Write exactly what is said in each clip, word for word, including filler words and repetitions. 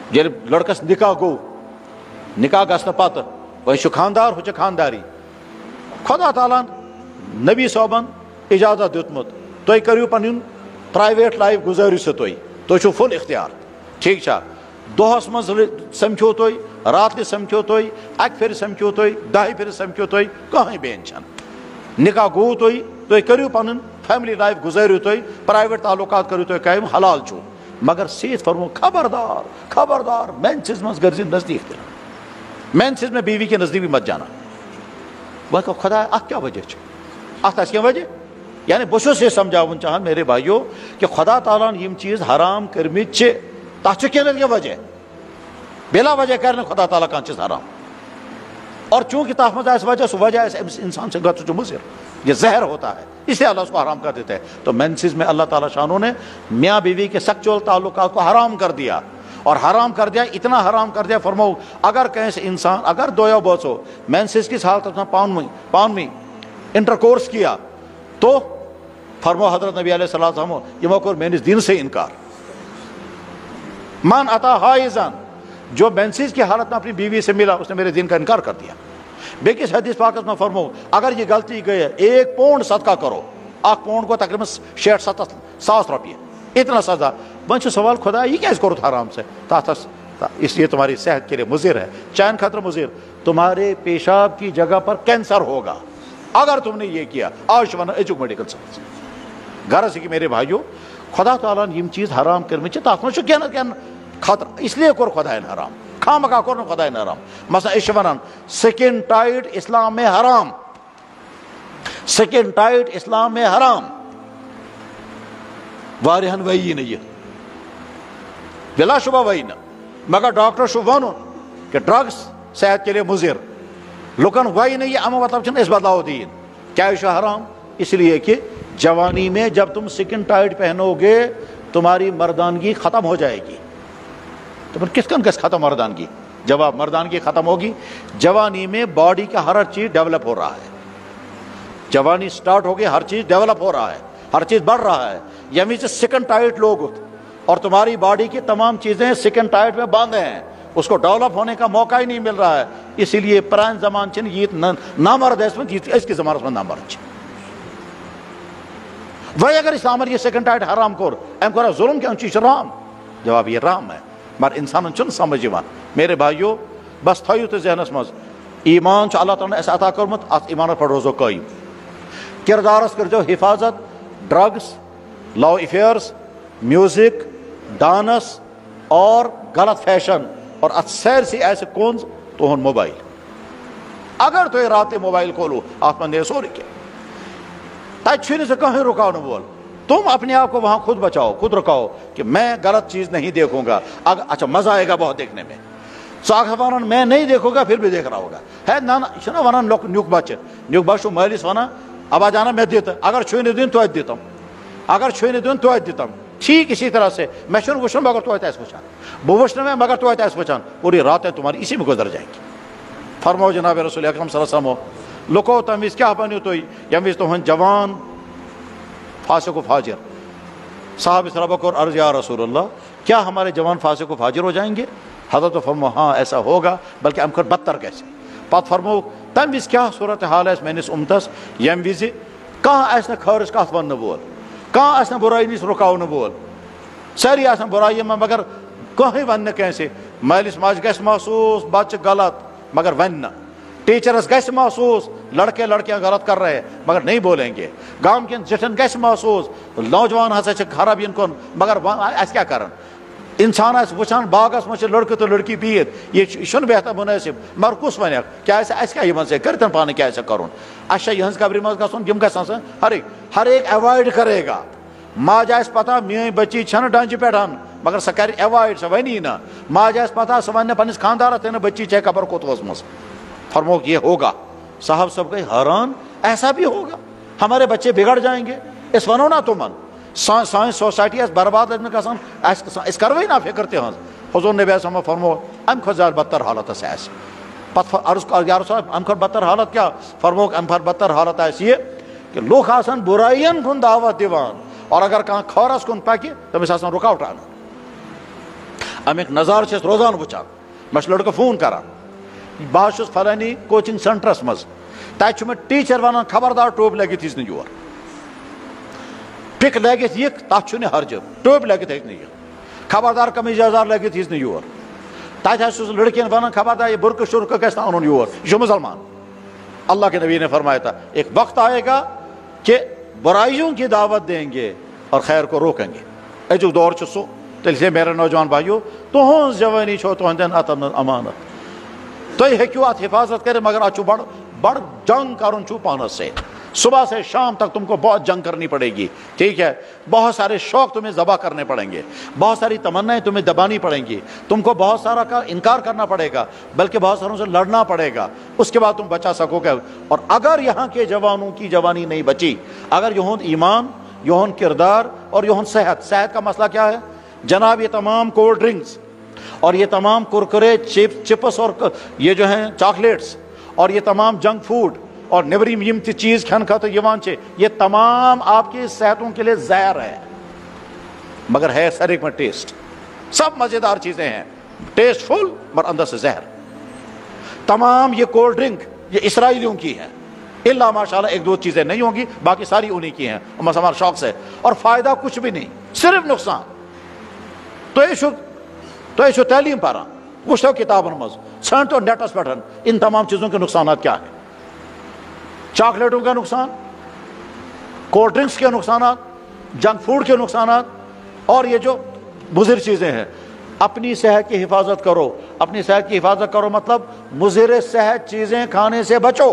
ییٚلہِ لڑکس نکاح گوٚو نکاح گژھنہٕ پتہٕ وۄنۍ چھُ خاندار ہُہ چھِ خانداری خۄدا تعالیٰ ہن نبی صٲبن اجازت دیُتمُت تُہۍ کٔرِو پنُن پرایویٹ لایف گُزٲرِو سا تُہۍ تُہۍ چھُو فُل اختیار ٹھیٖک چھا دۄہس منٛز سمکھِو تُہۍ راتلہِ سمکھِو تُہۍ اکہِ پھِرِ سمکھِو تُہۍ دہہِ پھِرِ سمکھِو تُہۍ کٕہٕنۍ بین چھنہٕ نکاح گوٚو تُہۍ تُہۍ کٔرِو پنُن فیملی لایف گُزٲرِو تُہۍ پرایویٹ تعلقات کٔرِو تُہۍ قٲیِم حلال چھُ مگر سیٖد فرمو خبردار خبردار میانہِ منٛز گژھِ نزدیٖک تہِ میانہِ سٕنٛز مےٚ بیوی کے نزدیٖک مت جانا وۄنۍ گوٚو خۄدایا اتھ کیٛاہ وجہ چھُ اتھ آسہِ کینٛہہ وجہ یعنی بہٕ چھُس یہِ سمجھاوُن چاہان میرے بھائیو کہ خدا تعالیٰ ہن یِم چیٖز حرام کٔرمٕتۍ چھِ تتھ چھُ کینٛہہ نتہٕ کینٛہہ وجہ بلا وجہ کرِ نہٕ خدا تعالیٰ کانٛہہ چیٖز حرام اور چونکہ تتھ منٛز آسہِ وجہ سُہ وجہ آسہِ أمِس انسان سے گژھُن چھُ مُضر یہ زہر ہوتا ہے اس لیے اللہ اس کو حرام کر دیتا ہے تو مینسز میں اللہ تعالیٰ شانوں نے میاں بیوی کے سیکچوئل تعلقات کو حرام کر دیا اور حرام کر دیا اتنا حرام کر دیا فرماؤ اگر کہیں سے انسان اگر دویو بوسو مینسز کس حالت میں پان میں پان میں انٹر کورس کیا تو فرماؤ حضرت نبی علیہ السلام یمو کور میانس دین سے انکار من عطا حائزن جو مینسز کی حالت میں اپنی بیوی سے ملا اس نے میرے دین کا انکار کر دیا بیکس حدیث پاکس میں فرمو اگر یہ غلطی گئی ایک پونڈ صدقہ کرو اک پونڈ کو تقریباً شیٹھ ستھ ساس روپیے اتنا سزا ون چھُ سوال خدا یہ کیازِ کوٚرُتھ حرام سے تتھ اس لیے تمہاری صحت کے لیے مضر ہے چین خطرہ مضر تمہارے پیشاب کی جگہ پر کینسر ہوگا اگر تم نے یہ کیا آج ون أزیُک میڈیکل سائنس غرض کہ میرے بھائیو خدا تعالیٰ نے یم چیز حرام کٔرمٕتۍ چھِ تتھ منٛز چھُ کینٛہہ نتہٕ کینٛہہ خطرٕ اس لیے کوٚر خۄدایَن حرام خام مکھا کوٚر نہٕ خۄدایَن حرام مثلاً أسۍ چھِ ونان سکن ٹائٹ اسلام میں حرام سکن ٹائٹ اسلام میں حرام واریاہن ویی نہٕ یہِ بلا شبہ ویی نہٕ مگر ڈاکٹر چھُ ونُن کہ ڈرگس صحت کے لیے مضر لُکن ویی نہٕ یہِ اَمیُک مطلب چھُنہٕ أسۍ بدلاو دیٖن کیازِ چھُ حرام اس لیے کہ جوانی میں جب تم سکن ٹائٹ پہنو گے تمہاری مردانگی ختم ہو جائے گی تو کس کن کس ختم مردانگی جواب مردانگی ختم ہوگی جوانی میں باڈی کا ہر چیز ڈیولپ ہو رہا ہے جوانی سٹارٹ ہوگی ہر چیز ڈیولپ ہو رہا ہے ہر چیز بڑھ رہا ہے یعنی سے سکن ٹائٹ لوگ اور تمہاری باڈی کی تمام چیزیں سکن ٹائٹ میں باندھے ہیں اس کو ڈیولپ ہونے کا موقع ہی نہیں مل رہا ہے اسی لیے پران زمان چن یہ نامرد ہے اس کے زمانس میں نامرد وہی اگر اسلام یہ سکن ٹائٹ حرام کور ام کورا ظلم کہ چیز رام جواب یہ رام ہے مگر انسان چھُنہٕ سمجھ یوان میرے بھائیو بس تھٲیِو تُہۍ ذہنس منٛز ایمان چھُ اللہ تعالیٰ اَسہِ عطا کوٚرمُت اتھ ایمانس پٮ۪ٹھ روزو قٲیِم کردارس کٔرۍزیو حفاظت drugs love affairs music dance اور غلط فیشن اور اتھ سٲرسٕے آسہِ کونز تُہُنٛد موبایل اگر تُہۍ راتہٕ موبایل کھولو اتھ منٛز نیرِ سورُے کینٛہہ تتہِ چھُنہٕ ژےٚ کٕہٕنۍ رُکاونہٕ وول تم اپنے آپ کو وہاں خود بچاؤ خود رکاؤ کہ میں غلط چیز نہیں دیکھوں گا اگر اچھا مزہ آئے گا بہت دیکھنے میں ژٕ ونان میں نہیں دیکھوں گا پھر بھی دیکھ رہا ہوگا ہے نہ یہ نا ونان نیُک بچہ نیُک بچہ مٲلِس ونان ابا جانا میں دِتہٕ اگر چھُے نہٕ دیُن توتہِ دِتم اگر چھُے نہٕ دیُن توتہِ دِتم ٹھیک اسی طرح سے میں چھُنہٕ وٕچھُن مگر توتہِ آسہِ وٕچھان بہٕ وٕچھنہٕ میں مگر توتہِ آسہِ وٕچھان پوری راتیں تمہاری اسی میں گزر جائیں گی فرماو جناب رسول اکرم صلی اللہ علیہ وسلم لُکو تمہِ وِزِ کیٛاہ بٔنِو تُہۍ ییٚمہِ وِزِ تُہُنٛد جوان فاسق و فاجر صاحب اس ربک اور عرض یا رسول اللہ کیا ہمارے جوان فاسق و فاجر ہو جائیں گے حضرت فرمو ہاں ایسا ہوگا بلکہ ام کھۄتہٕ بدتر گژھِ پتہٕ فرمو تمہِ وِزِ کیٛاہ صورت حال آسہِ میٲنِس اُمتس ییٚمہِ وِزِ کانٛہہ آسہِ نہٕ خٲرٕچ کتھ وننہٕ وول کانٛہہ آسہِ نہٕ بُرٲیی نِش رُکاونہٕ وول سٲری آسن بُرایی منٛز مگر کٕہٕنۍ ونہِ نہٕ کٲنٛسہِ مٲلِس ماجہِ گژھِ محسوٗس بچہِ غلط مگر ونہِ نہٕ ٹیچرس گژھِ محسوٗس لڑکے لڑکیاں غلط کر رہے مگر نہیں بولیں گے گام کٮ۪ن زِٹھٮ۪ن گژھِ محسوٗس نوجوان ہسا چھِ خراب یِن کُن مگر اَسہِ کیٛاہ کرن انسان آسہِ وٕچھان باغس منٛز چھِ لڑکہٕ تہٕ لڑکی بِہِتھ یہِ چھُنہٕ بہتر مُنٲسِب مگر کُس ونیکھ کیٛاہ آسہِ اَسہِ کیٛاہ یِمن سۭتۍ کٔرتن پانہٕ کیٛاہ آسہِ کرُن اَسہِ چھا یِہنٛز قبرِ منٛز گژھُن یِم گژھن سا ہر ایک ہر ایک ایوایڈ کرے گا ماجہِ آسہِ پتہ میٲنۍ بچی چھنہٕ ڈنٛجہِ پٮ۪ٹھ مگر سۄ کرِ ایوایڈ سۄ ونی نہٕ ماجہِ آسہِ پتہ سۄ ونہِ نہٕ پننِس خاندارس تہِ نہٕ بچی چھے قبر کوٚت وٲژمٕژ فرموک یہ ہوگا صاحب سب گئی حیران ایسا بھی ہوگا ہمارے بچے بگڑ جائیں گے اس ونو نا تمن سان سوسائٹی آس برباد گژھان اس کروے نا فکر تہذ حضور نبی صلی فرمو ام کھۄتہٕ زیادٕ بدتر حالت آسہِ پتہٕ عرض یا رسول اللہ ام کھۄتہٕ بدتر حالت کیا فرموک ام کھۄتہٕ بدتر حالت آسہِ یہ کہ لوٗکھ آسن بُرایین کُن دعوت دِوان اور اگر کانٛہہ خٲرس کُن پکہِ تٔمِس آسان رُکاوٹ انان امیک نظار چھس روزان وچان مش لڑکہ فون کران بہت چھس فلانی کوچنگ سینٹرس مز تتہ میں ٹیچر ونان خبردار ٹوپ لگت یس یور پک لگت یک تک چھ ہرجہ ٹوپ لگت ہیک یہ خبردار قمیض یزار لگت یس یور تتہ چھس لڑکین ونان خبردار یہ برقع شرقہ گژھِ نہٕ اونُن یور یہ مسلمان. اللہ کے نبی نے فرمایا تھا ایک وقت آئے گا کہ برائیوں کی دعوت دیں گے اور خیر کو روکیں گے. اجک دور چھ سو تیل سے میرے نوجوان بھائیو تہذ جوانی چھو تہندین اتن امانت تھی ہیکو ات حفاظت کرے مگر ات بڑ بڑ جنگ کرن چھو پانس سے صبح سے شام تک تم کو بہت جنگ کرنی پڑے گی. ٹھیک ہے بہت سارے شوق تمہیں ذبح کرنے پڑیں گے بہت ساری تمنائیں تمہیں دبانی پڑیں گی تم کو بہت سارا کا انکار کرنا پڑے گا بلکہ بہت ساروں سے لڑنا پڑے گا اس کے بعد تم بچا سکو گے. اور اگر یہاں کے جوانوں کی جوانی نہیں بچی اگر یہاں ایمان یہاں کردار اور یہاں صحت صحت کا مسئلہ کیا ہے جناب یہ تمام کولڈ ڈرنکس اور یہ تمام کرکرے چپ چپس اور یہ جو ہیں چاکلیٹس اور یہ تمام جنک فوڈ اور نیبریم یم تہ چیز کھن خاطر یوان چھ یہ تمام آپ کی صحتوں کے لیے زہر ہے مگر ہے سر ایک میں ٹیسٹ سب مزیدار چیزیں ہیں ٹیسٹ فل مگر اندر سے زہر. تمام یہ کولڈ ڈرنک یہ اسرائیلیوں کی ہیں اللہ ماشاءاللہ ایک دو چیزیں نہیں ہوں گی باقی ساری انہی کی ہیں مسلمان شوق سے اور فائدہ کچھ بھی نہیں صرف نقصان. تو یہ تو یہ تعلیم پاران وچھو کتابن مز ژھانڈ تو نیٹس پہ ان تمام چیزوں کے نقصانات کیا ہیں. چاکلیٹوں کا نقصان کولڈ ڈرنکس کے نقصانات جنک فوڈ کے نقصانات اور یہ جو مضر چیزیں ہیں. اپنی صحت کی حفاظت کرو اپنی صحت کی حفاظت کرو مطلب مضر صحت چیزیں کھانے سے بچو.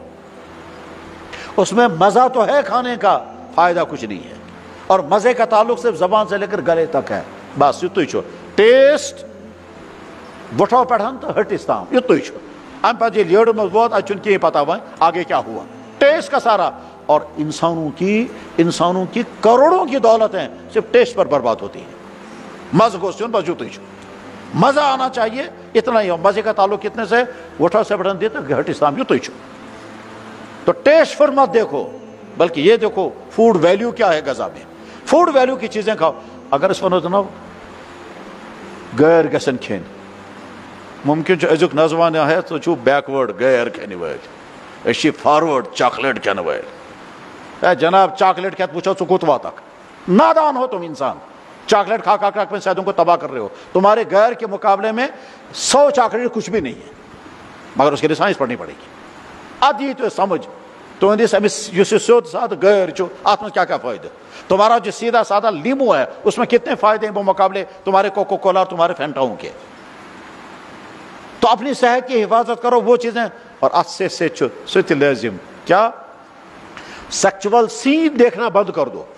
اس میں مزہ تو ہے کھانے کا فائدہ کچھ نہیں ہے اور مزے کا تعلق صرف زبان سے لے کر گلے تک ہے بس یتوی چھو ٹیسٹ وٹھو پڑھن تو ہٹس تام یتوی چھو ام پتہ یہ لیڈ مز ووت اتہ چھن کہیں پتہ وۄنۍ آگے کیا ہوا ٹیسٹ کا سارا. اور انسانوں کی انسانوں کی کروڑوں کی دولت ہیں صرف ٹیسٹ پر برباد ہوتی ہے. مزہ گوشت بس یتوی چھو مزہ آنا چاہیے اتنا ہی ہو مزے کا تعلق کتنے سے وٹھو سے پڑھن دے تو ہٹس تام یتوی چھو. تو ٹیسٹ پر مت دیکھو بلکہ یہ دیکھو فوڈ ویلیو کیا ہے غذا میں فوڈ ویلیو کی چیزیں کھاؤ. اگر اس ونو جناب غیر گژھن کھین ممکن ازیک نوجوان ہے تو چھو بیکورڈ غیر کھین ول اسی فارورڈ چاکلیٹ کھین ول. اے جناب چاکلیٹ کھیت پوچھو ژٕ کوٚت واتکھ نادان ہو تم انسان چاکلیٹ کھا کھا کر اپنے صحتوں کو تباہ کر رہے ہو. تمہارے غیر کے مقابلے میں سو چاکلیٹ کچھ بھی نہیں ہے مگر اس کے لیے سائنس پڑھنی پڑے گی. ادی تو سمجھ تہندس امس اس سیود سادہ غیر چھو ات میں کیا کیا فائدہ. تمہارا جو سیدھا سادہ لیمو ہے اس میں کتنے فائدے ہیں وہ مقابلے تمہارے کوکو کولا اور تمہارے فینٹاؤں کے. تو اپنی صحت کی حفاظت کرو وہ چیزیں اور ات سے سے ست لازم کیا سیکچول سین دیکھنا بند کر دو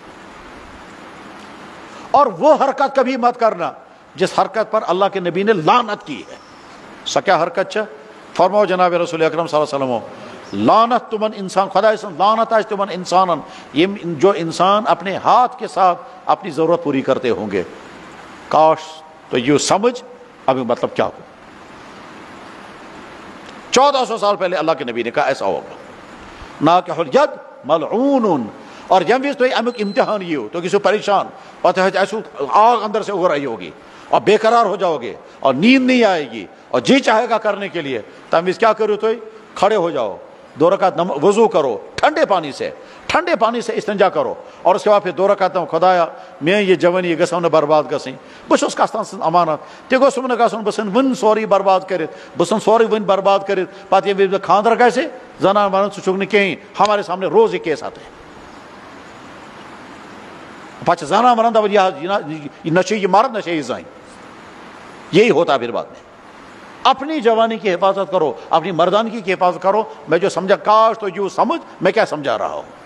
اور وہ حرکت کبھی مت کرنا جس حرکت پر اللہ کے نبی نے لعنت کی ہے. سا کیا حرکت چھ فرماؤ جناب رسول اکرم صلی اللہ علیہ وسلم لعنت تمن انسان خدا سن لعنت آج تمن انسانن یہ جو انسان اپنے ہاتھ کے ساتھ اپنی ضرورت پوری کرتے ہوں گے. کاش تو یہ سمجھ ابھی مطلب کیا ہو. چودہ سو سال پہلے اللہ کے نبی نے کہا ایسا ہوگا. ناکح الید ملعون اور جب بھی تو امیک امتحان یہ ہو تو کسی پریشان پتہ ہے ایسو آگ اندر سے اگر آئی ہوگی اور بے قرار ہو جاؤ گے اور نیند نہیں آئے گی اور جی چاہے گا کرنے کے لیے تم کیا کرو تو کھڑے ہو جاؤ دو رکعت وضو کرو ٹھنڈے پانی سے ٹھنڈے پانی سے استنجا کرو اور اس کے بعد پھر دو رکعت خدایا میں یہ جوانی یہ گژھو نہ برباد گژھیں بس اس کستان سن امانت تہ گوسم نہ گژھن بہ سن ون سوری برباد کرت بہ سن سوری ون برباد کرت پتہ یہ خاندر گژھِ زنان ونن ژٕ چھُکھ نہٕ کہین ہمارے سامنے روز یہ کیس آتے ہیں پتہ زنان ونن دپان یہ نہ یہ مرد نہ یہ زن یہی ہوتا پھر بعد میں. اپنی جوانی کی حفاظت کرو اپنی مردانگی کی حفاظت کرو. میں جو سمجھا کاش تو یوں سمجھ میں کیا سمجھا رہا ہوں.